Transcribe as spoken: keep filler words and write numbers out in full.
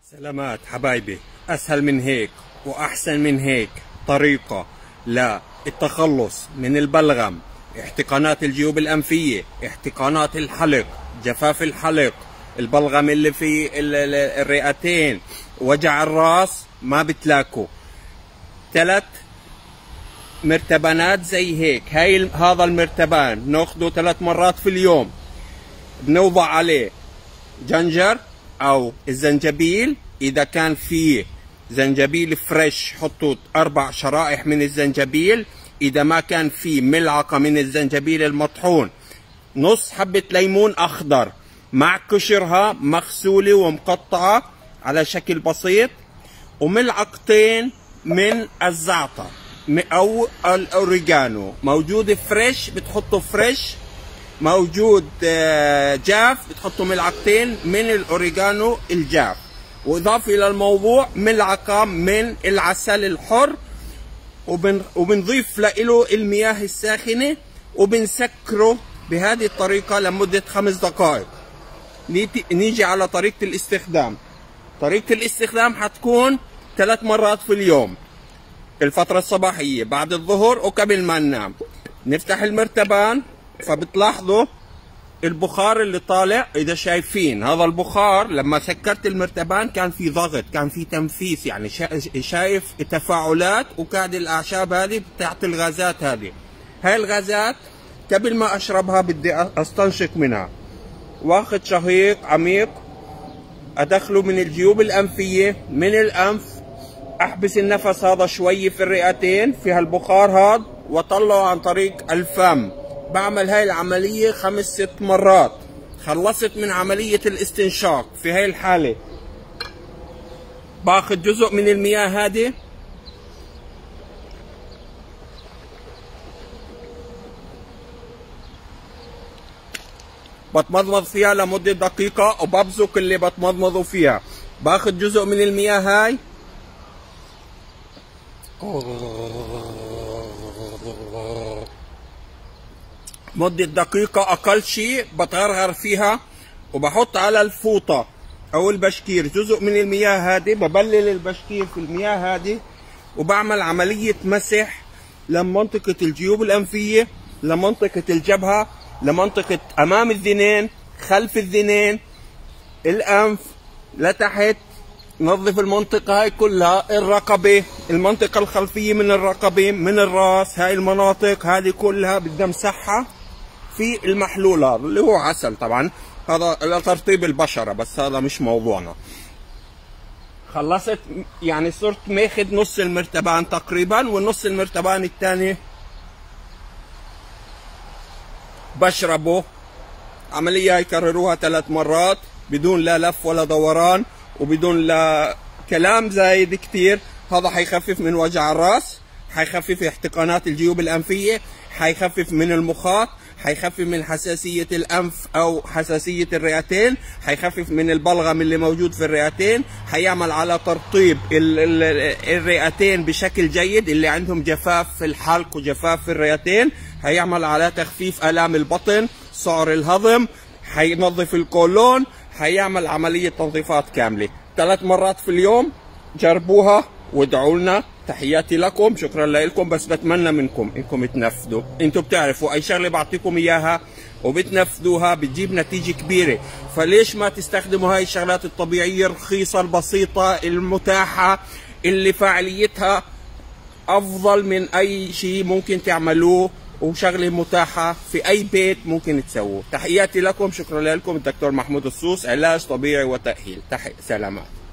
سلامات حبايبي. أسهل من هيك وأحسن من هيك طريقة للتخلص من البلغم، احتقانات الجيوب الأنفية، احتقانات الحلق، جفاف الحلق، البلغم اللي في الرئتين، وجع الراس، ما بتلاقوا. ثلاث مرتبانات زي هيك. هاي هذا المرتبان ناخده ثلاث مرات في اليوم. بنوضع عليه جنجر او الزنجبيل، اذا كان فيه زنجبيل فريش حطوا اربع شرائح من الزنجبيل، اذا ما كان فيه ملعقه من الزنجبيل المطحون، نص حبه ليمون اخضر مع قشرها مغسوله ومقطعه على شكل بسيط، وملعقتين من الزعتر او الاوريجانو، موجود فريش بتحطوا فريش، موجود جاف بتحطوا ملعقتين من الاوريجانو الجاف، واضافه الى الموضوع ملعقه من العسل الحر، وبن وبنضيف له المياه الساخنه وبنسكره بهذه الطريقه لمده خمس دقائق. نيجي على طريقه الاستخدام. طريقه الاستخدام حتكون ثلاث مرات في اليوم، الفتره الصباحيه بعد الظهر وقبل ما ننام. نفتح المرتبان، فبتلاحظوا البخار اللي طالع. اذا شايفين هذا البخار لما سكرت المرتبان كان في ضغط، كان في تنفيس، يعني شايف تفاعلات، وقاعد الاعشاب هذه بتعطي الغازات هذه. هاي الغازات قبل ما اشربها بدي استنشق منها، واخد شهيق عميق ادخله من الجيوب الانفيه من الانف، احبس النفس هذا شوي في الرئتين في هالبخار هذا، واطلعه عن طريق الفم. بعمل هاي العملية خمس ست مرات. خلصت من عملية الاستنشاق. في هاي الحالة باخذ جزء من المياه هذه بتمضمض فيها لمدة دقيقة، وببزق اللي بتمضمضوا فيها. باخذ جزء من المياه هاي مدة دقيقة أقل شيء، بتغرغر فيها، وبحط على الفوطة أو البشكير جزء من المياه هذه، ببلل البشكير في المياه هذه، وبعمل عملية مسح لمنطقة الجيوب الأنفية، لمنطقة الجبهة، لمنطقة أمام الذنين، خلف الذنين، الأنف، لتحت. نظف المنطقة هاي كلها، الرقبة، المنطقة الخلفية من الرقبة، من الراس، هاي المناطق هذه كلها بدي امسحها في المحلول هذا اللي هو عسل. طبعا هذا لترطيب البشرة، بس هذا مش موضوعنا. خلصت يعني صرت ماخذ نص المرتبان تقريبا، والنص المرتبان الثاني بشربه. عملية يكرروها ثلاث مرات بدون لا لف ولا دوران، وبدون لا كلام زايد كتير. هذا حيخفف من وجع الراس، حيخفف احتقانات الجيوب الأنفية، حيخفف من المخاط، حيخفف من حساسية الأنف أو حساسية الرئتين، حيخفف من البلغم اللي موجود في الرئتين، حيعمل على ترطيب الرئتين بشكل جيد، اللي عندهم جفاف في الحلق وجفاف في الرئتين، حيعمل على تخفيف آلام البطن، سعر الهضم، حينظف القولون، حيعمل عملية تنظيفات كاملة. ثلاث مرات في اليوم. جربوها وادعوا لنا. تحياتي لكم، شكرا لكم، بس بتمنى منكم انكم تنفذوا. انتم بتعرفوا اي شغله بعطيكم اياها وبتنفذوها بتجيب نتيجه كبيره، فليش ما تستخدموا هاي الشغلات الطبيعيه الرخيصه البسيطه المتاحه اللي فاعليتها افضل من اي شيء ممكن تعملوه، وشغله متاحه في اي بيت ممكن تسووه. تحياتي لكم، شكرا لكم. الدكتور محمود السوس، علاج طبيعي وتأهيل. تحية، سلامات.